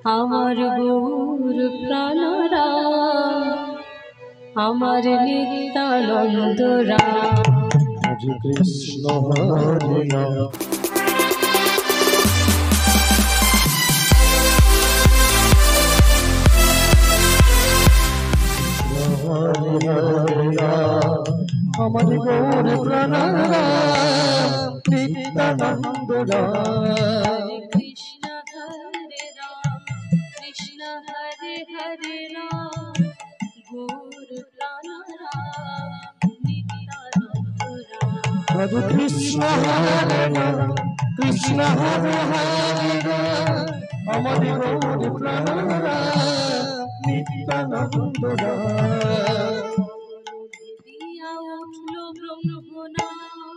আমার গৌর প্রাণরাম, আমার নিত্যানন্দ রাম। হরে কৃষ্ণ হরে রাম, হরে হরে রাম, আমার গৌর প্রাণরাম নিত্যানন্দ রাম। কৃষ্ণ হরে রাম, কৃষ্ণ হরে হরে রাম, গৌর প্রাণরাম নিত্যানন্দ রাম। হরে কৃষ্ণ হরে রাম, কৃষ্ণ হরে হরে রাম, আমার গৌর প্রাণরাম নিত্যানন্দ রাম। দিয়া উঠল ব্রহ্মনাম,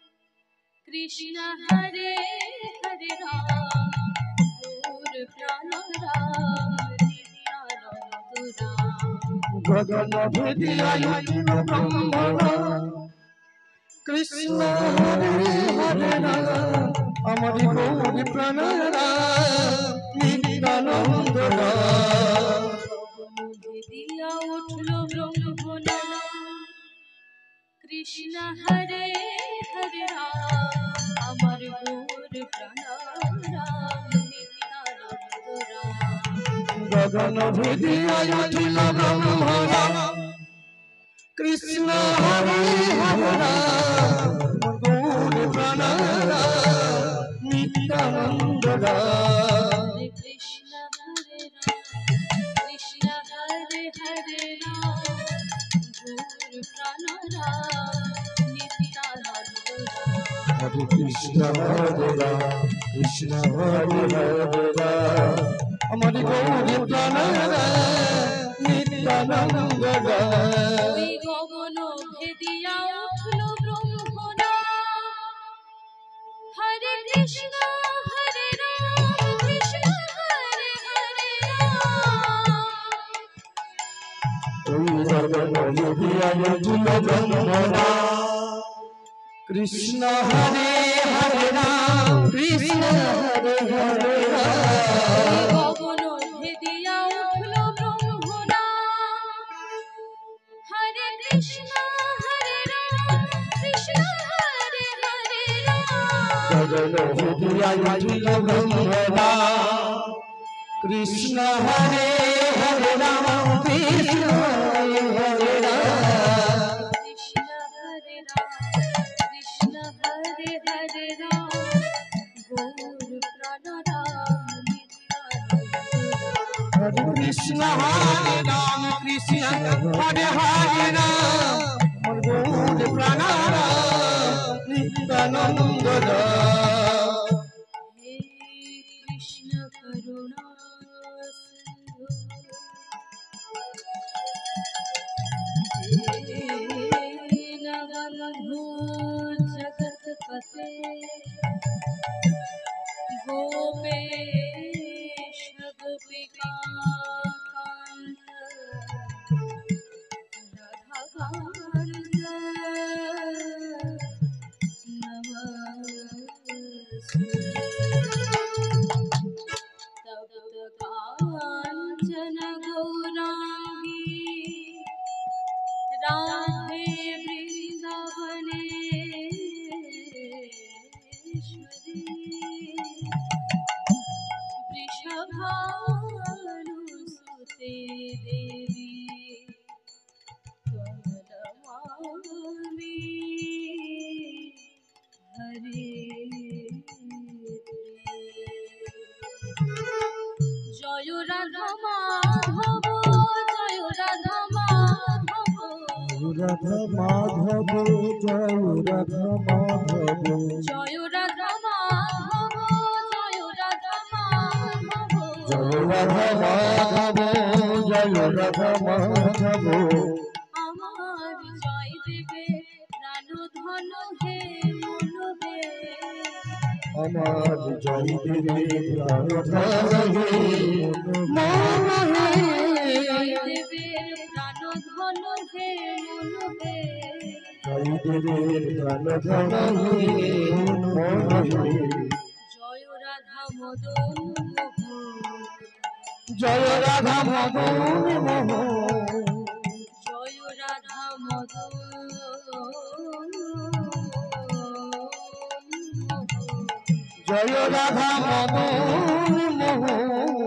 কৃষ্ণ হরে হরে রাম, গৌর প্রাণরাম নিত্যানন্দ রাম। গগন ভেদিয়া উঠিল ব্রহ্মনাম, কৃষ্ণ হরে হরে রাম, আমার গৌর প্রাণরাম নিত্যানন্দ রাম। দিয়া উঠল ব্রহ্মনাম, কৃষ্ণ হরে হরে রাম, আমার গৌর প্রাণরাম নিত্যানন্দ রাম। গগন ভেদিয়া উঠিল ব্রহ্মনাম, কৃষ্ণ হরে হরে রাম, গৌর প্রাণরাম নিত্যানন্দ রাম। কৃষ্ণ হরে রাম, কৃষ্ণ হরে হরে রাম, গৌর প্রাণরাম নিত্যানন্দ রাম। হরে কৃষ্ণ হরে রাম, কৃষ্ণ হরে হরে রাম, আমার গৌর প্রাণরাম নিত্যানন্দ রাম। ওই গগন ভেদিয়া উঠল ব্রহ্মনাম, হরে কৃষ্ণ হরে রাম, কৃষ্ণ হরে হরে রাম। ওই গগন ভেদিয়া উঠিল ব্রহ্মনাম, কৃষ্ণ হরে হরে রাম, কৃষ্ণ হরে হরে রাম। গগন ভেদিয়া উঠল ব্রহ্মনাম, হরে কৃষ্ণ হরে রাম, কৃষ্ণ হরে হরে রাম। গগন ভেদিয়া উঠিল ব্রহ্মনাম, কৃষ্ণ হরে হরে রাম, কৃষ্ণ হরে হরে রাম। কৃষ্ণ হরে রাম, কৃষ্ণ হরে হরে রাম, গৌর প্রাণরাম নিত্যানন্দ রাম। হরে কৃষ্ণ হরে রাম, কৃষ্ণ হরে হরে রাম, আমার গৌর প্রাণরাম নিত্যানন্দ রাম। হে কৃষ্ণ করুণা সিন্ধু, দীনবন্ধু জগৎপতে, গোপেশ গোপিকাকান্ত, রাধাকান্ত নমস্তে। তপ্ত কাঞ্চন গৌরাঙ্গী, রাধে বৃন্দাবনেশ্বরী, বৃষভানুসুতে দেবী নমামি। হরে জয় রাধা মাধব, জয় রাধা মাধব, রাধা মাধব, জয় রাধা মাধব, জয় রাধা মাধব, জয় রাধা মাধব, জয় রাধা মাধব, জয় রাধা মাধব। আমার জয় দেবে প্রাণ ধন হে মন হে, আমার জয় দেবে প্রাণ ধন হে মন হে। জয় দেবে প্রাণ ধন হে মন হে, জয় দেবে প্রাণ ধন হে মন হে। জয় রাধা মদন মোহন, জয় রাধা মদন মোহন জয় রাধা মদন জয় রাধা মদন মোহন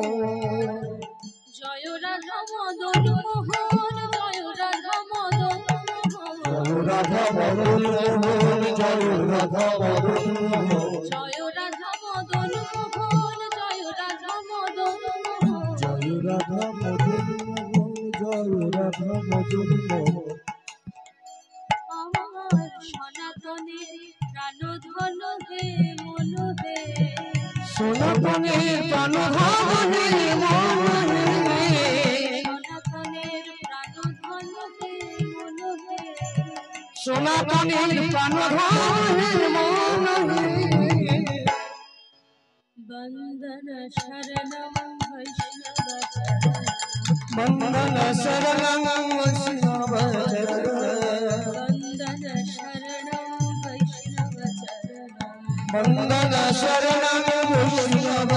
জয় রাধা মদন মোহন জয় রাধা মদন জয় রাধা মদন মোহন জয় রাধা মদন মোহন জয় রাধা মদন মোহন জয় রাধা মদন জয় রাধা মদন মোহন জয় রাধা মদন মোহন আমার সনাতনের প্রাণধন হে মন হে সনাতনের প্রাণধন হে মন হে সনাতনের প্রাণধন হে মন হে সনাতনের প্রাণধন হে মন হে বন্দন শরণম বৈষ্ণব চরণ বন্দন শরণং বৈষ্ণব বন্দন শরণম বৈষ্ণব চরণ বন্দন শরণং বৈষ্ণব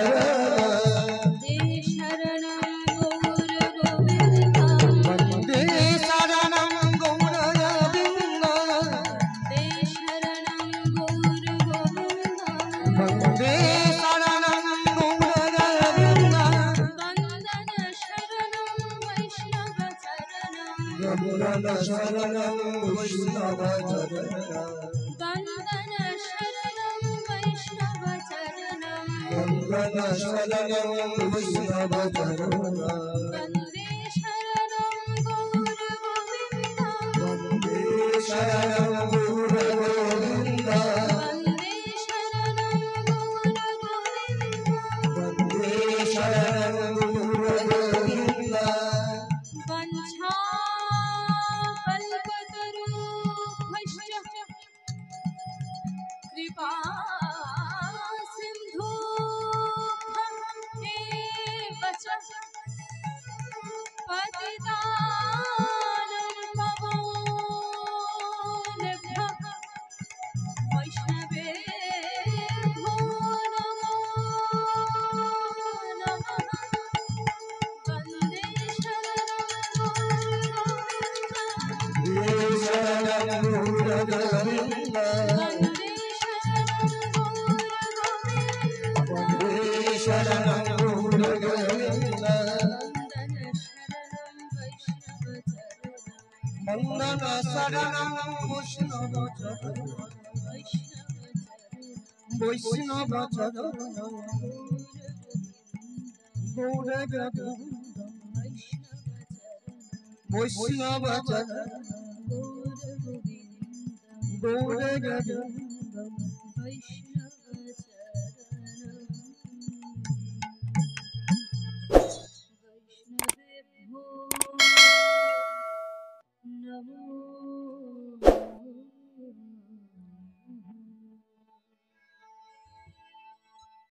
দে শরণম গৌর গোবিন্দ বন্দে শরণং গৌর গোবিন্দ দে শরণম গৌর গোবিন্দ বন্দে শরণং গৌর গোবিন্দ বন্দন শরণম বৈষ্ণব চরণ বন্দন শরণং বৈষ্ণব বন্দন শরণম বৈষ্ণব চরণ বন্দন শরণং বৈষ্ণব বন্দে শরণম গৌর গোবিন্দ বন্দে শরণং গৌর গোবিন্দ বন্দে শরণম গৌর গোবিন্দ বন্দে শরণং গৌর গোবিন্দ वंशा कल्पतरुभ्यश्च कृपा सिन्धुभ्यः एव च पतितानं पावनेभ्यः वैष्णवेभ्यो नमो नमः वन्दे शरणं गौर गोविन्द वन्दे शरणं गौर गोविन्द वन्दन शरणं वैष्णव वन्दन शरणं वैष्णव चरण गौर गोविन्द वैष्णव चरण गौर गोविन्द वैष्णव